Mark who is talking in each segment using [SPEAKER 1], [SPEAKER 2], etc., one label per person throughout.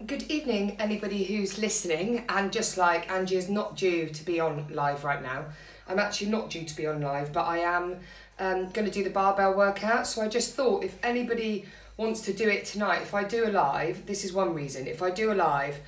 [SPEAKER 1] Good evening, anybody who's listening, and just like Angie is not due to be on live right now. I'm actually not due to be on live, but I am going to do the barbell workout. So I just thought if anybody wants to do it tonight, if I do a live, this is one reason. If I do a live,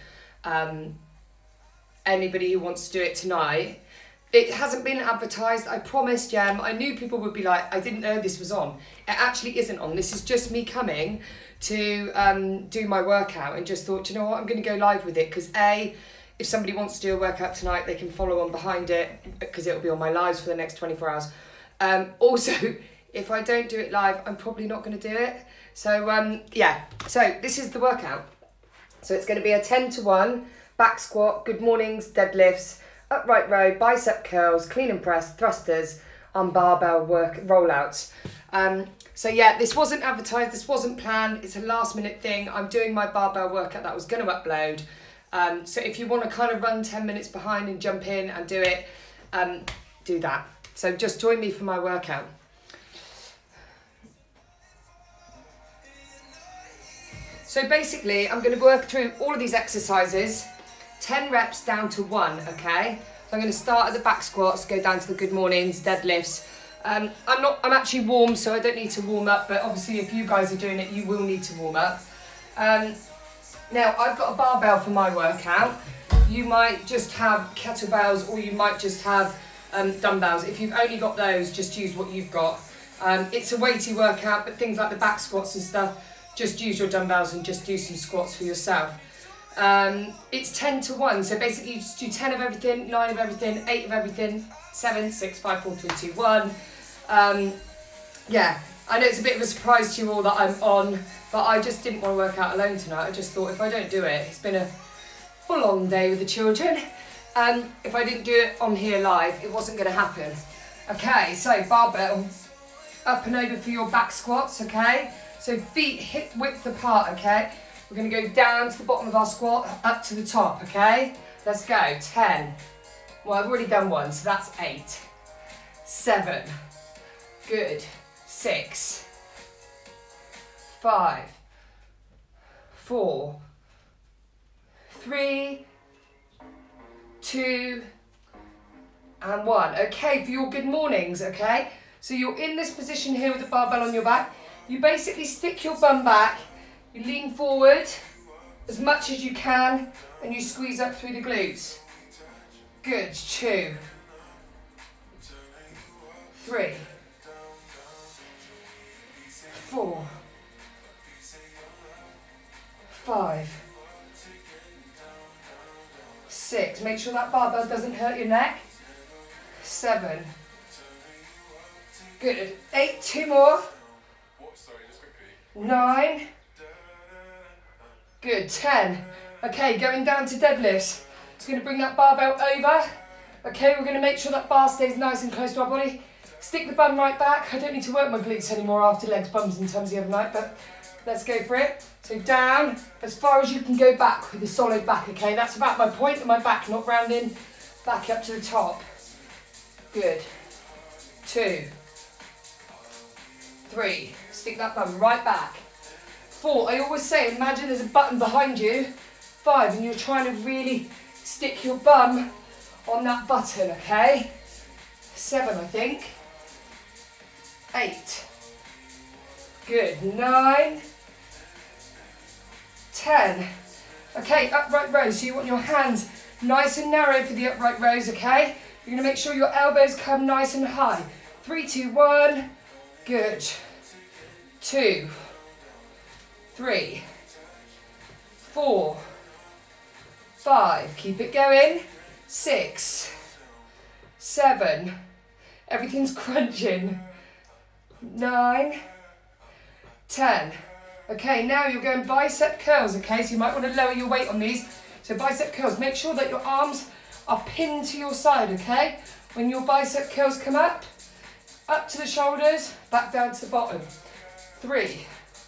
[SPEAKER 1] anybody who wants to do it tonight, it hasn't been advertised. I promised Jem. I knew people would be like, I didn't know this was on. It actually isn't on. This is just me coming to do my workout, and just thought, you know what, I'm going to go live with it because if somebody wants to do a workout tonight, they can follow on behind it because it'll be on my lives for the next 24 hours. Also, if I don't do it live, I'm probably not going to do it. So yeah, so this is the workout. So it's going to be a 10 to 1 back squat, good mornings, deadlifts, upright row, bicep curls, clean and press, thrusters, and barbell rollouts. So yeah, this wasn't advertised, this wasn't planned, it's a last minute thing. I'm doing my barbell workout that I was going to upload. So if you want to kind of run 10 minutes behind and jump in and do it, do that. So just join me for my workout. So basically, I'm going to work through all of these exercises, 10 reps down to 1, okay? So I'm going to start at the back squats, go down to the good mornings, deadlifts. I'm actually warm, so I don't need to warm up, but obviously if you guys are doing it, you will need to warm up. Now, I've got a barbell for my workout. You might just have kettlebells, or you might just have dumbbells. If you've only got those, just use what you've got. It's a weighty workout, but things like the back squats and stuff, just use your dumbbells and just do some squats for yourself. It's 10 to 1, so basically you just do 10 of everything, 9 of everything, 8 of everything, 7, 6, 5, 4, 3, 2, 1. Yeah, I know it's a bit of a surprise to you all that I'm on, but I just didn't want to work out alone tonight. I just thought if I don't do it, it's been a full-on day with the children. If I didn't do it on here live, it wasn't going to happen. Okay, so barbell, up and over for your back squats, okay? So feet hip width apart, okay? We're going to go down to the bottom of our squat, up to the top, okay? Let's go. 10. Well, I've already done 1, so that's 8. 7. Good. 6. 5. 4. 3. 2. And 1. Okay, for your good mornings, okay? So you're in this position here with the barbell on your back. You basically stick your bum back. You lean forward as much as you can, and you squeeze up through the glutes. Good. 2, 3, 4, 5, 6. Make sure that barbell doesn't hurt your neck. 7. Good. 8. 2 more. 9. Good. 10. Okay, going down to deadlifts. It's going to bring that barbell over. Okay, we're going to make sure that bar stays nice and close to our body. Stick the bum right back. I don't need to work my glutes anymore after legs, bums and tums the other night, but let's go for it. So down as far as you can go back with a solid back, okay? That's about my point of my back, not rounding back up to the top. Good. 2, 3. Stick that bum right back. 4. I always say, imagine there's a button behind you. 5, and you're trying to really stick your bum on that button, okay? 7, I think. 8. Good. 9. 10. Okay, upright rows. So you want your hands nice and narrow for the upright rows, okay? You're going to make sure your elbows come nice and high. 3, 2, 1. Good. 2, 3, 4, 5. Keep it going. 6, 7. Everything's crunching. 9, 10. Okay, now you're going bicep curls, okay? So you might want to lower your weight on these. So bicep curls, make sure that your arms are pinned to your side, okay? When your bicep curls come up to the shoulders, back down to the bottom. 3,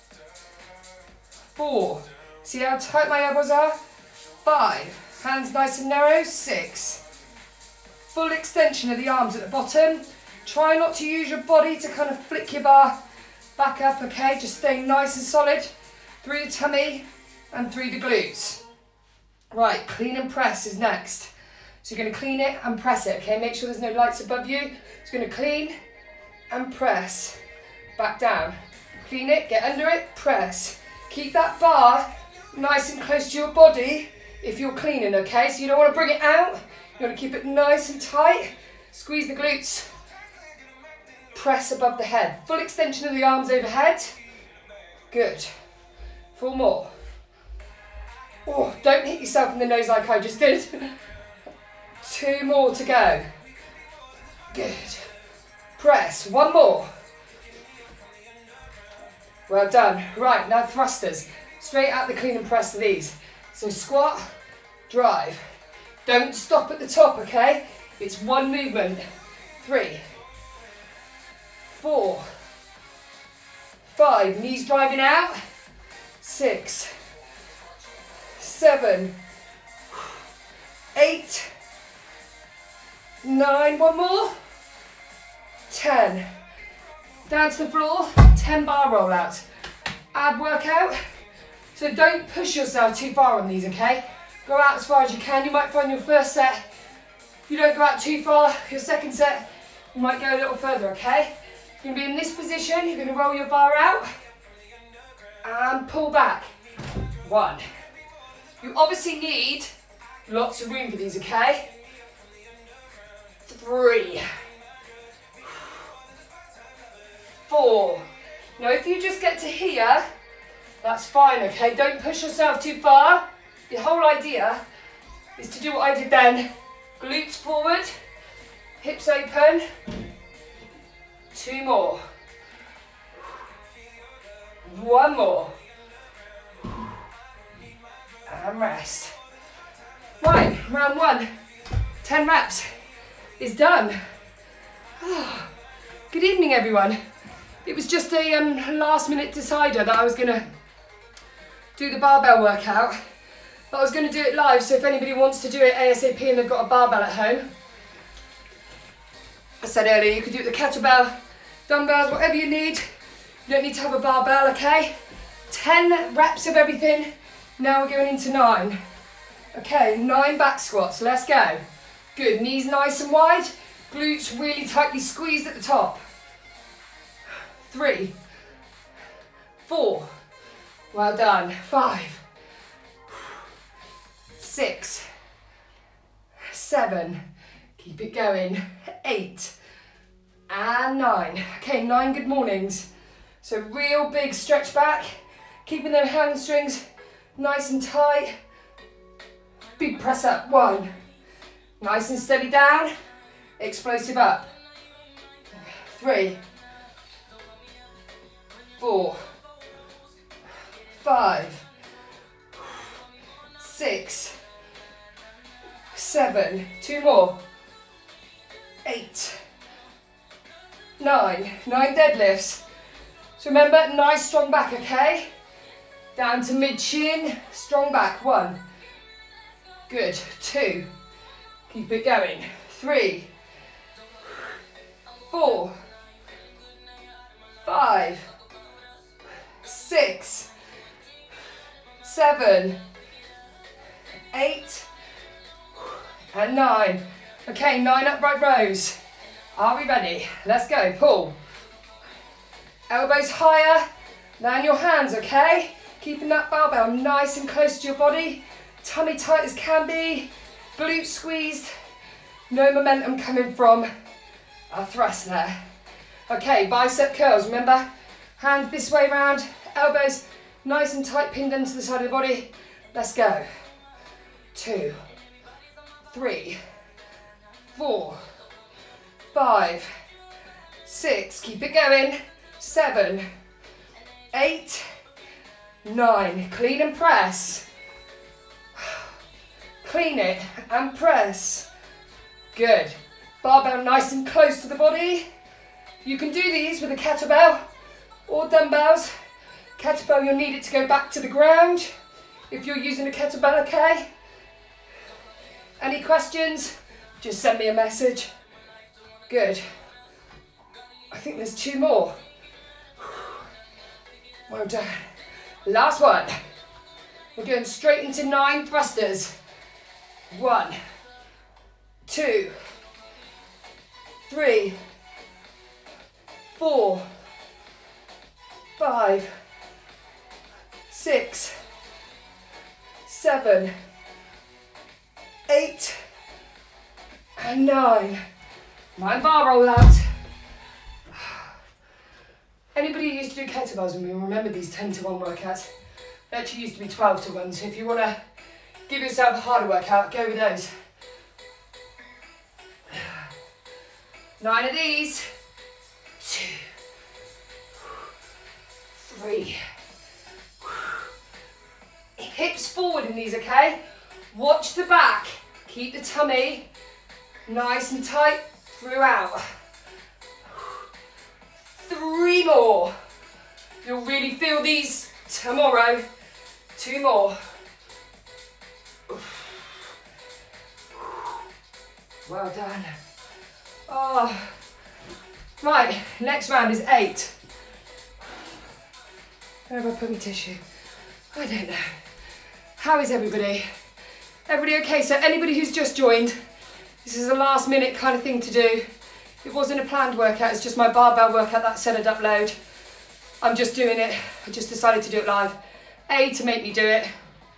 [SPEAKER 1] 4. See how tight my elbows are? 5. Hands nice and narrow. 6. Full extension of the arms at the bottom. Try not to use your body to kind of flick your bar back up, okay? Just staying nice and solid through the tummy. and through the glutes. Right, clean and press is next. So you're going to clean it and press it, okay? Make sure there's no lights above you. It's going to clean and press. Back down. Clean it, get under it, press. Keep that bar nice and close to your body if you're cleaning, okay? So you don't want to bring it out. You want to keep it nice and tight. Squeeze the glutes. Press above the head. Full extension of the arms overhead. Good. 4 more. Oh, don't hit yourself in the nose like I just did. 2 more to go. Good. Press. 1 more. Well done. Right, now thrusters. Straight out the clean and press of these. So squat, drive. Don't stop at the top, okay? It's 1 movement. 3, 4, 5. Knees driving out. 6, 7, 8, 9. 1 more. 10. Down to the floor. 10 bar rollouts. Ab workout. So don't push yourself too far on these, okay? Go out as far as you can. You might find your first set, if you don't go out too far, your second set, you might go a little further, okay? You're going to be in this position. You're going to roll your bar out and pull back. 1. You obviously need lots of room for these, okay? 3, 4. Now if you just get to here, that's fine, okay? Don't push yourself too far. The whole idea is to do what I did then. Glutes forward, hips open. 2 more. 1 more. And rest. Right, round 1. 10 reps is done. Good evening, everyone. It was just a last minute decider that I was gonna do the barbell workout. But I was gonna do it live, so if anybody wants to do it ASAP and they've got a barbell at home. I said earlier, you could do it with the kettlebell, dumbbells, whatever you need. You don't need to have a barbell, okay? 10 reps of everything. Now we're going into 9. Okay, 9 back squats, let's go. Good, knees nice and wide, glutes really tightly squeezed at the top. 3, 4, well done. 5, 6, 7, keep it going. 8, and 9. Okay, 9 good mornings. So real big stretch back, keeping them hamstrings nice and tight. Big press up. 1, nice and steady down, explosive up. 3, 4, 5, 6, 7, 2 more. 8, 9, 9 deadlifts. So remember, nice strong back, okay? Down to mid shin, strong back. 1, good. 2, keep it going. 3, 4, 5, 6, 7, 8, and 9. Okay, 9 upright rows. Are we ready? Let's go. Pull. Elbows higher than your hands, okay? Keeping that barbell nice and close to your body. Tummy tight as can be. Glutes squeezed. No momentum coming from our thrust there. Okay, bicep curls. Remember, hands this way round. Elbows nice and tight, pinned into the side of the body. Let's go. 2, 3, 4, 5, 6, keep it going. 7, 8, 9, clean and press. Clean it and press. Good. Barbell nice and close to the body. You can do these with a kettlebell or dumbbells. Kettlebell, you'll need it to go back to the ground if you're using a kettlebell, okay? Any questions? Just send me a message. Good. I think there's 2 more. Well done. Last one. We're going straight into 9 thrusters. 1, 2, 3, 4, 5, 6, 7, 8, and 9. 9 bar roll out. Anybody who used to do kettlebells with me will remember these 10 to 1 workouts. They actually used to be 12 to 1, so if you want to give yourself a harder workout, go with those. 9 of these. 2, 3. Hips forward in these, okay? Watch the back. Keep the tummy nice and tight throughout. 3 more. You'll really feel these tomorrow. 2 more. Well done. Oh. Right, next round is 8. Where have I put my tissue? I don't know. How is everybody? Everybody okay? So anybody who's just joined, this is a last minute kind of thing to do. It wasn't a planned workout, it's just my barbell workout that said I'd upload. I'm just doing it. I just decided to do it live. A, to make me do it.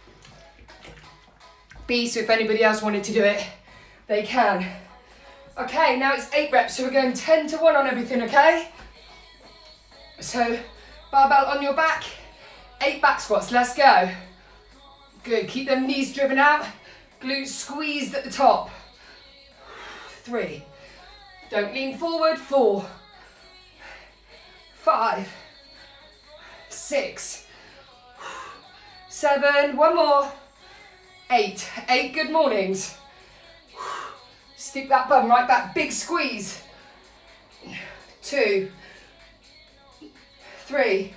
[SPEAKER 1] B, so if anybody else wanted to do it, they can. Okay, now it's 8 reps, so we're going 10 to 1 on everything, okay? So, barbell on your back, 8 back squats, let's go. Good, keep them knees driven out, glutes squeezed at the top. 3, don't lean forward, 4, 5, 6, 7, one more, 8, 8 good mornings. Stick that bum right back, big squeeze. 2, 3,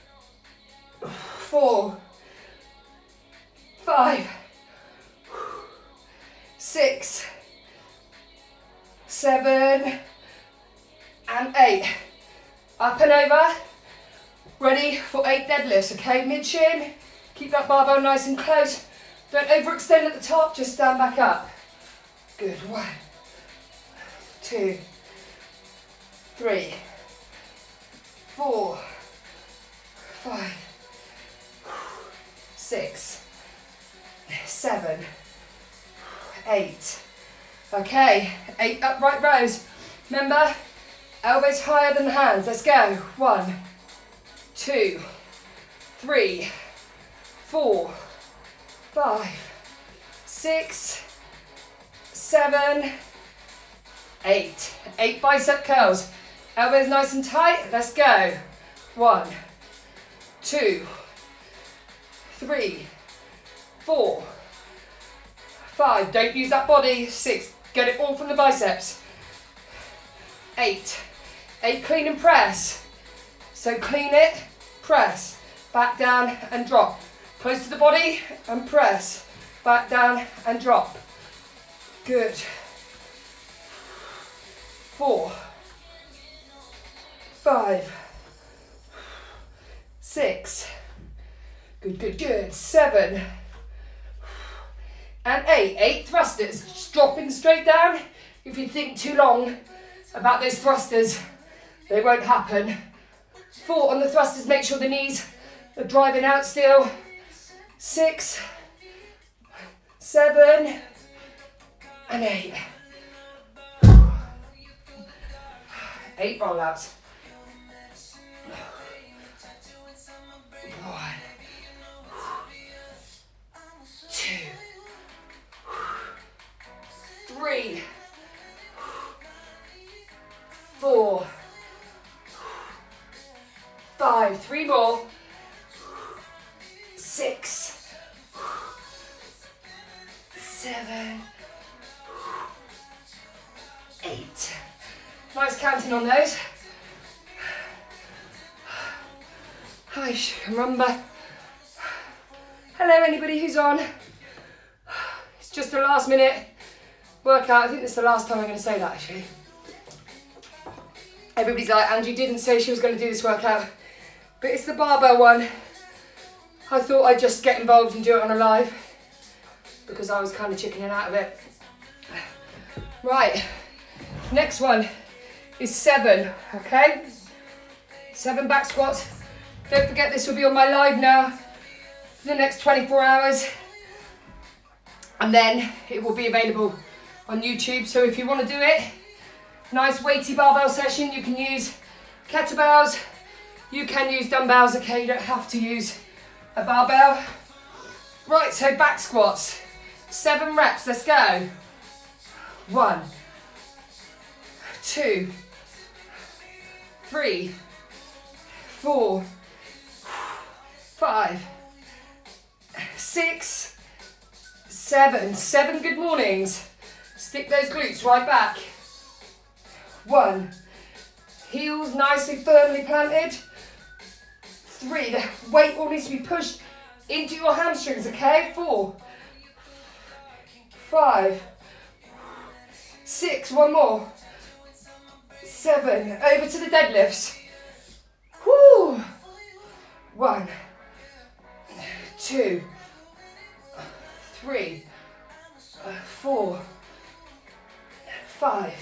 [SPEAKER 1] 4, 5, 6, 7, and 8. Up and over. Ready for 8 deadlifts, okay? Mid-chin. Keep that barbell nice and close. Don't overextend at the top, just stand back up. Good. 1, 2, 3, 4, 5, 6, 7, 8. Okay, 8 upright rows. Remember, elbows higher than the hands. Let's go. 1, 2, 3, 4, 5, 6, 7, 8. 8 bicep curls. Elbows nice and tight. Let's go. 1, 2, 3, 4, 5. Don't use that body. 6. Get it all from the biceps. 8. 8 clean and press. So clean it, press, back down and drop. Close to the body and press, back down and drop. Good. 4, 5, 6. Good, good, good. 7 and 8. 8 thrusters. Just dropping straight down. If you think too long about those thrusters, they won't happen. 4 on the thrusters. Make sure the knees are driving out still. 6, 7, and 8. 8 rollouts. 1, 2, 3, 4, 5. 3 more. 6, 7, 8. Nice counting on those. Hi, remember. Hello, anybody who's on. It's just a last minute workout. I think this is the last time I'm going to say that, actually. Everybody's like, Angie didn't say she was going to do this workout, but it's the barbell one. I thought I'd just get involved and do it on a live because I was kind of chickening out of it. Right, next one is 7, okay? 7 back squats. Don't forget this will be on my live now for the next 24 hours. And then it will be available on YouTube. So if you want to do it, nice weighty barbell session, you can use kettlebells, you can use dumbbells, okay? You don't have to use a barbell. Right, so back squats, 7 reps, let's go. 1, 2, 3, 4, 5, 6, 7. 7 good mornings. Stick those glutes right back. 1, heels nicely firmly planted. 3, the weight all needs to be pushed into your hamstrings, okay? 4, 5, 6, one more. 7, over to the deadlifts. Woo! 1, 2, 3, 4, 5,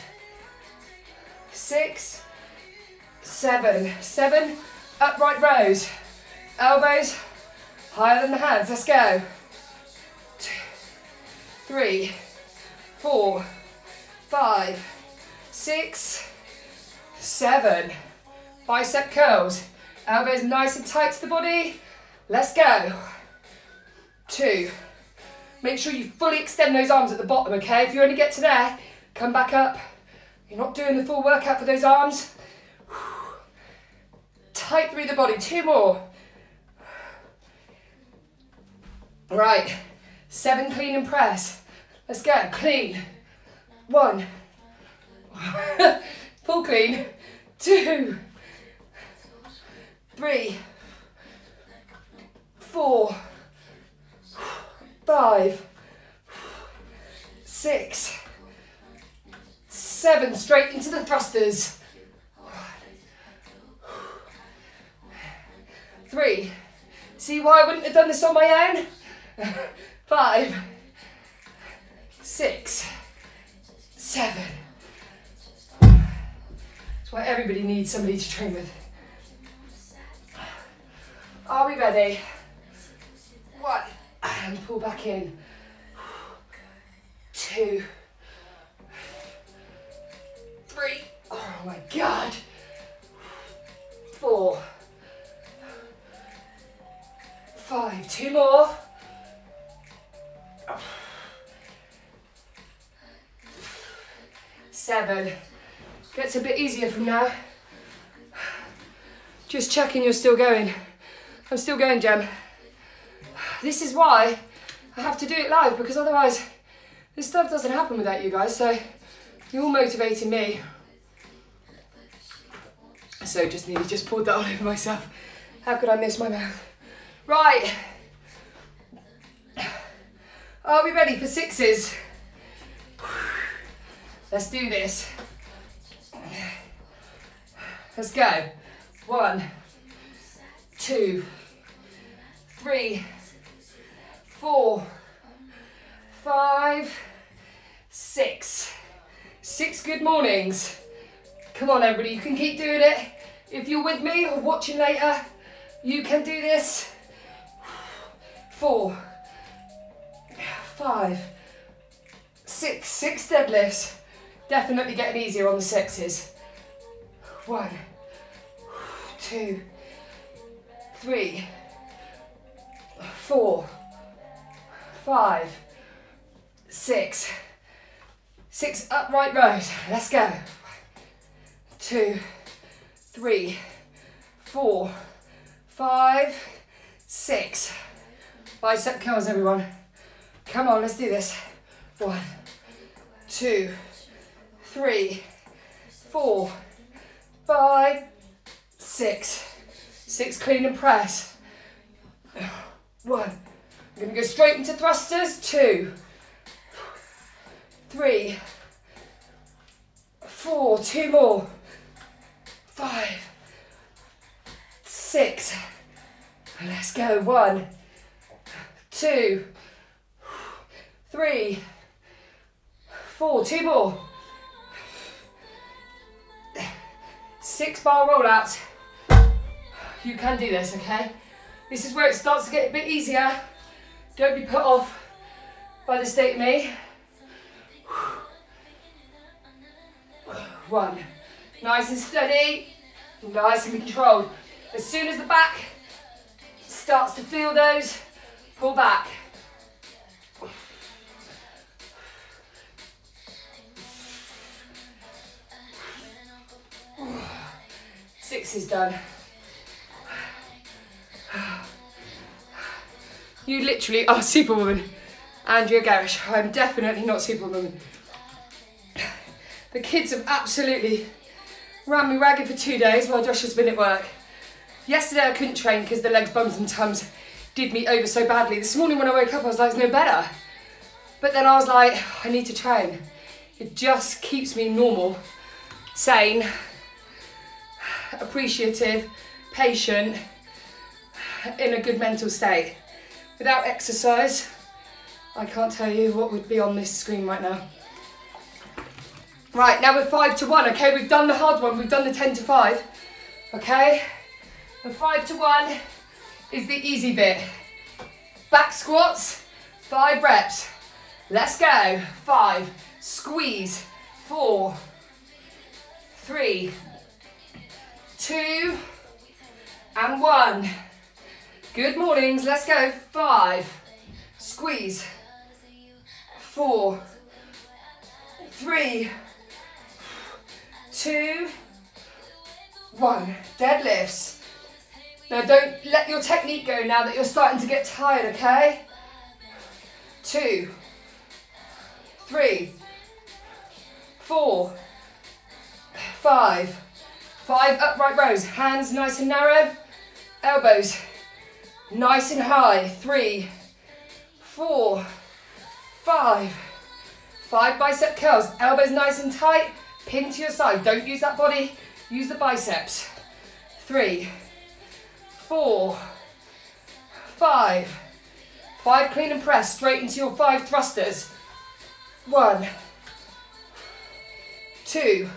[SPEAKER 1] 6, 7. 7 upright rows. Elbows higher than the hands. Let's go. 2, 3, 4, 5, 6, 7. Bicep curls. Elbows nice and tight to the body. Let's go. 2. Make sure you fully extend those arms at the bottom, okay? If you only get to there, come back up. You're not doing the full workout for those arms. Tight through the body. 2 more. Right. 7 clean and press. Let's go. Clean. 1. Full clean. 2. 3. 4. 5. 6. 7. Straight into the thrusters. 3. See why I wouldn't have done this on my own? 5. 6. 7. That's why everybody needs somebody to train with. Are we ready? 1. And pull back in. 2. 3. Oh my God. 4. 5. 2 more. 7. Gets a bit easier from now. Just checking you're still going. I'm still going, Jem. This is why I have to do it live, because otherwise this stuff doesn't happen without you guys, so you're all motivating me. So just nearly just poured that all over myself. How could I miss my mouth? Right. Are we ready for 6s? Let's do this. Let's go. 1, 2, 3, 4, 5, 6. 6 good mornings. Come on everybody, you can keep doing it. If you're with me or watching later, you can do this. 4, 5, 6. 6 deadlifts. Definitely getting easier on the 6s. 1, 2, 3, 4, 5, 6. 6 upright rows. Let's go. 2, 3, 4, 5, 6. Bicep curls, everyone. Come on, let's do this. 1, 2, 3, 4, 5, 6. 6 clean and press. 1. I'm going to go straight into thrusters. 2, 3, 4. 2 more. 5, 6. Let's go. 1, 2, 3, 4, 2 more. 6 bar rollouts. You can do this, okay? This is where it starts to get a bit easier. Don't be put off by the state of me. 1. Nice and steady, nice and controlled. As soon as the back starts to feel those, pull back. 6 is done. You literally are Superwoman, Andrea Garish. I'm definitely not Superwoman. The kids have absolutely ran me ragged for 2 days while Josh has been at work. Yesterday I couldn't train because the legs, bums and tums did me over so badly. This morning when I woke up I was like, it's no better. But then I was like, I need to train. It just keeps me normal, sane, appreciative, patient, in a good mental state. Without exercise, I can't tell you what would be on this screen right now. Right, now we're 5 to 1, okay? We've done the hard one, we've done the 10 to 5, okay? And 5 to 1 is the easy bit. Back squats, 5 reps. Let's go. 5, squeeze, 4, 3, 2, and 1. Good mornings, let's go. 5, squeeze, 4, 3, 2, 1. Deadlifts. Now don't let your technique go now that you're starting to get tired, okay? 2, 3, 4, 5. 5 upright rows. Hands nice and narrow. Elbows nice and high. 3, 4, 5. 5 bicep curls. Elbows nice and tight. Pin to your side. Don't use that body. Use the biceps. 3, 4, 5. 5 clean and press straight into your 5 thrusters. 1, 2,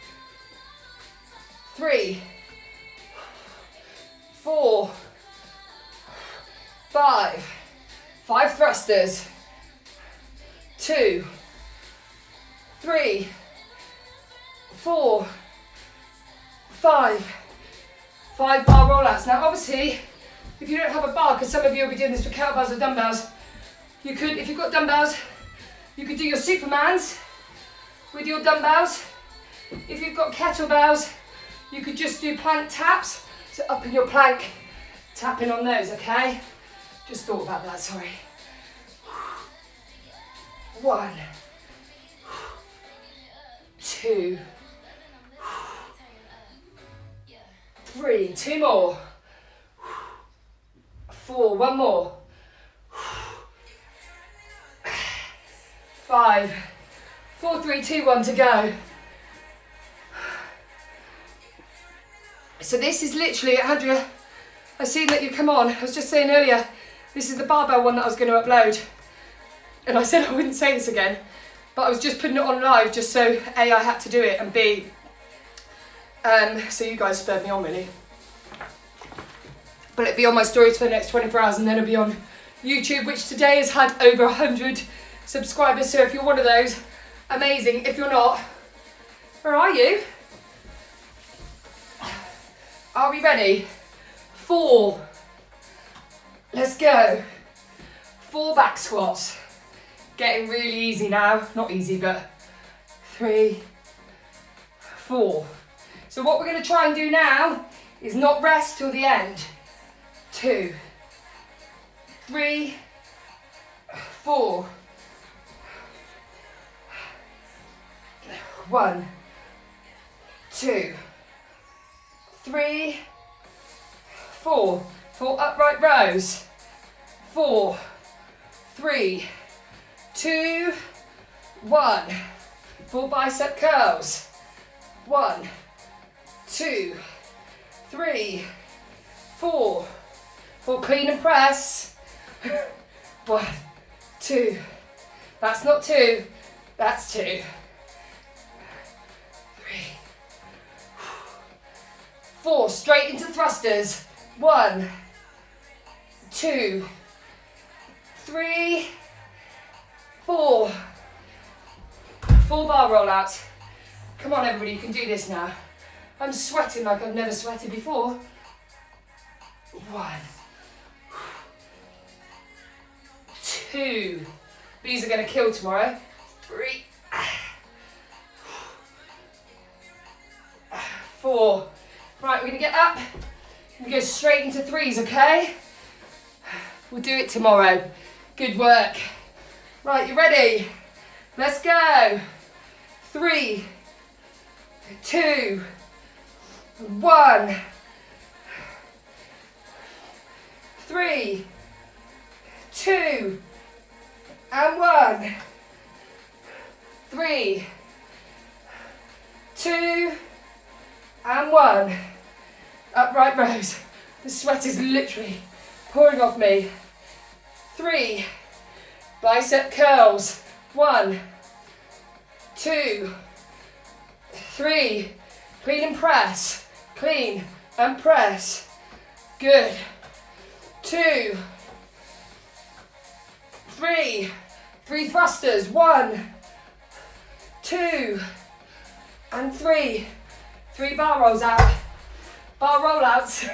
[SPEAKER 1] 3, 4, 5. 5 thrusters. 2, 3, 4, 5. 5 bar rollouts. Now obviously, if you don't have a bar, because some of you will be doing this with kettlebells or dumbbells, you could, if you've got dumbbells, you could do your Supermans with your dumbbells. If you've got kettlebells, you could just do plank taps. So up in your plank, tapping on those, okay? Just thought about that, sorry. 1, 2, 3, 2 more. 4, 1 more. 5, 4, 3, 2, 1 to go. So this is literally, Andrea, I've seen that you come on. I was just saying earlier, this is the barbell one that I was going to upload. And I said I wouldn't say this again, but I was just putting it on live just so A, I had to do it, and B, so you guys spurred me on really. But it'll be on my stories for the next 24 hours and then it'll be on YouTube, which today has had over 100 subscribers. So if you're one of those, amazing. If you're not, where are you? Are we ready? 4. Let's go. 4 back squats. Getting really easy now. Not easy, but 3, 4. So what we're going to try and do now is not rest till the end. 2, 3, 4. 1, 2, 3, 4. 4 upright rows. 4, 3, 2, 1. 4 bicep curls. 1, 2, 3, 4. 4 clean and press. 1, 2. That's not 2, that's 2. 3, 4, straight into thrusters. 1, 2, 3, 4. Full bar rollouts. Come on everybody, you can do this now. I'm sweating like I've never sweated before. 1, 2. These are going to kill tomorrow. 3, 4. Right, we're going to get up and go straight into 3s, okay? We'll do it tomorrow. Good work. Right, you ready? Let's go. 3, 2, 1. 3, 2, and 1. 3, 2, and 1. Upright rows. The sweat is literally pouring off me. 3, bicep curls. 1, 2, 3. Clean and press. Clean and press. Good. 2, 3. 3 thrusters. 1, 2, and 3. 3 bar rolls out. Bar rollouts.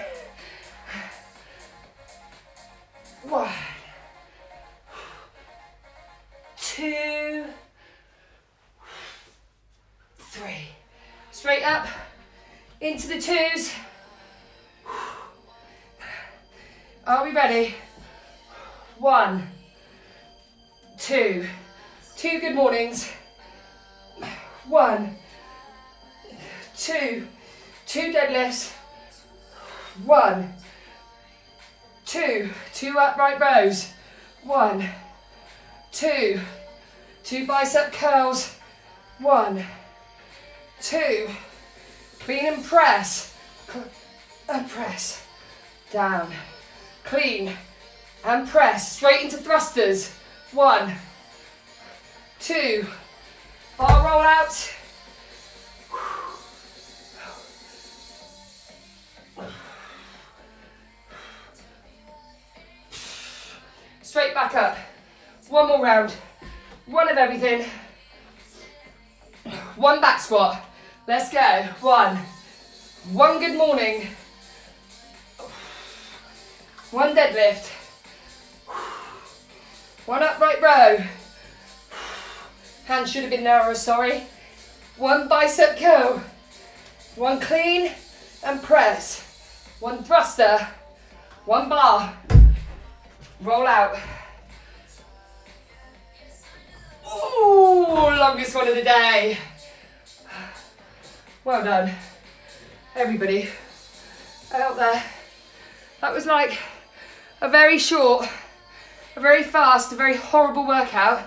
[SPEAKER 1] 1, 2, 3. Straight up into the 2s. Are we ready? 1, 2. 2 good mornings. 1, 2. 2 deadlifts. 1, 2. 2 upright rows. 1, 2. 2 bicep curls. 1, 2. Clean and press. And press. Down. Clean and press. Straight into thrusters. 1, 2. Bar roll out. Straight back up. 1 more round. 1 of everything. 1 back squat. Let's go. 1. 1 good morning. 1 deadlift. 1 upright row. Hands should have been narrower, sorry. 1 bicep curl. 1 clean and press. 1 thruster. 1 bar. Roll out. Ooh, longest one of the day. Well done, everybody out there. That was like a very short, a very fast, a very horrible workout.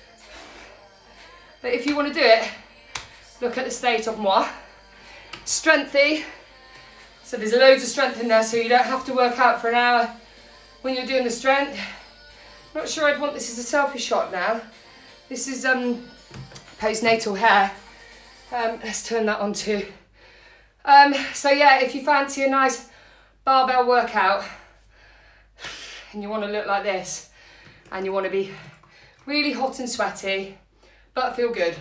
[SPEAKER 1] But if you want to do it, look at the state of moi. Strengthy. So there's loads of strength in there, so you don't have to work out for an hour when you're doing the strength. Not sure I'd want this as a selfie shot now. This is postnatal hair. Let's turn that on too. So yeah, if you fancy a nice barbell workout and you want to look like this and you want to be really hot and sweaty but feel good.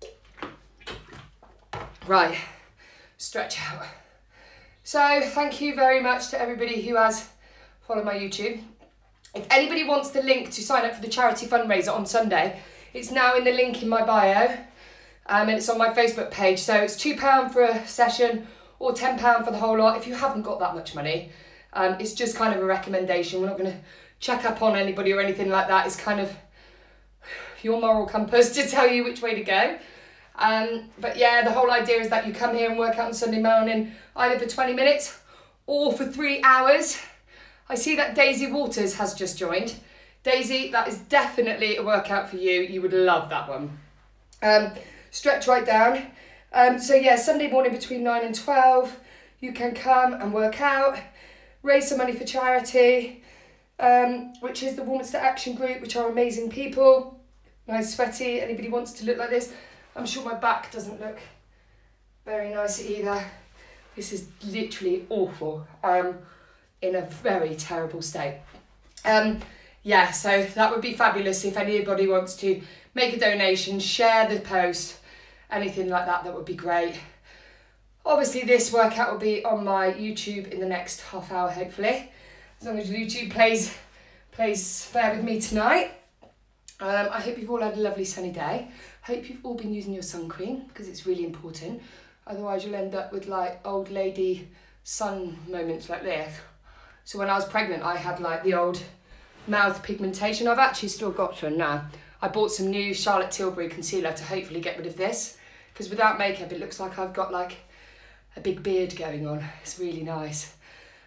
[SPEAKER 1] Right, stretch out. So thank you very much to everybody who has followed my YouTube. If anybody wants the link to sign up for the charity fundraiser on Sunday, it's now in the link in my bio. And it's on my Facebook page, so it's £2 for a session or £10 for the whole lot if you haven't got that much money. It's just kind of a recommendation. We're not going to check up on anybody or anything like that. It's kind of your moral compass to tell you which way to go. But yeah, the whole idea is that you come here and work out on Sunday morning either for 20 minutes or for 3 hours. I see that Daisy Waters has just joined. Daisy, that is definitely a workout for you. You would love that one. Stretch right down. So yeah, Sunday morning between 9 and 12, you can come and work out, raise some money for charity. which is the Warminster Action Group, which are amazing people. Nice sweaty. Anybody wants to look like this? I'm sure my back doesn't look very nice either. This is literally awful. In a very terrible state. Yeah, so that would be fabulous if anybody wants to make a donation, share the post, anything like that, that would be great. Obviously this workout will be on my YouTube in the next half hour, hopefully. As long as YouTube plays fair with me tonight. I hope you've all had a lovely sunny day. Hope you've all been using your sun cream, because it's really important. Otherwise you'll end up with like old lady sun moments like this. So when I was pregnant, I had like the old mouth pigmentation. I've actually still got some now. I bought some new Charlotte Tilbury concealer to hopefully get rid of this, because without makeup it looks like I've got like a big beard going on. It's really nice.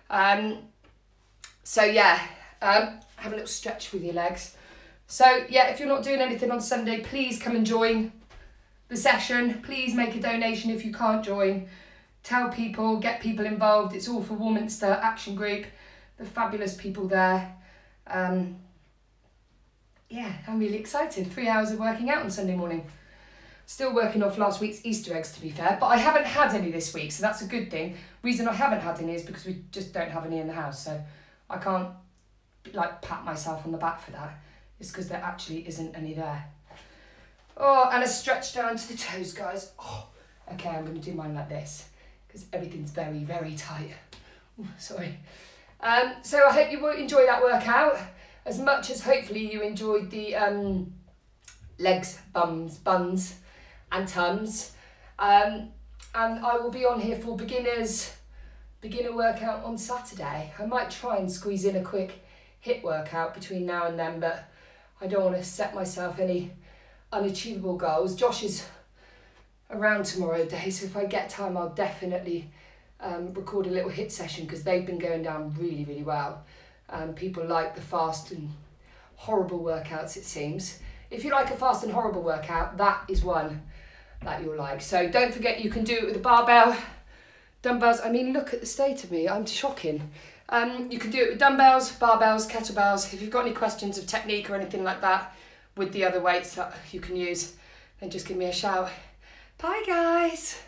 [SPEAKER 1] So yeah, have a little stretch with your legs. So yeah, if you're not doing anything on Sunday, please come and join the session. Please make a donation if you can't join. Tell people, get people involved. It's all for Warminster Action Group, the fabulous people there. Yeah, I'm really excited. 3 hours of working out on Sunday morning. Still working off last week's Easter eggs, to be fair, but I haven't had any this week, so that's a good thing. Reason I haven't had any is because we just don't have any in the house, so I can't like pat myself on the back for that. It's because there actually isn't any there. Oh, and a stretch down to the toes, guys. Oh, okay, I'm going to do mine like this because everything's very, very tight. Ooh, sorry. So I hope you will enjoy that workout as much as hopefully you enjoyed the legs, buns and tums. And I will be on here for beginner workout on Saturday. I might try and squeeze in a quick HIIT workout between now and then, but I don't want to set myself any unachievable goals. Josh is around tomorrow day, so if I get time I'll definitely record a little HIIT session, because they've been going down really, really well. People like the fast and horrible workouts, it seems. If you like a fast and horrible workout, that is one that you'll like. So don't forget you can do it with a barbell, dumbbells. I mean, look at the state of me, I'm shocking. You can do it with dumbbells, barbells, kettlebells. If you've got any questions of technique or anything like that with the other weights that you can use, then just give me a shout. Bye guys.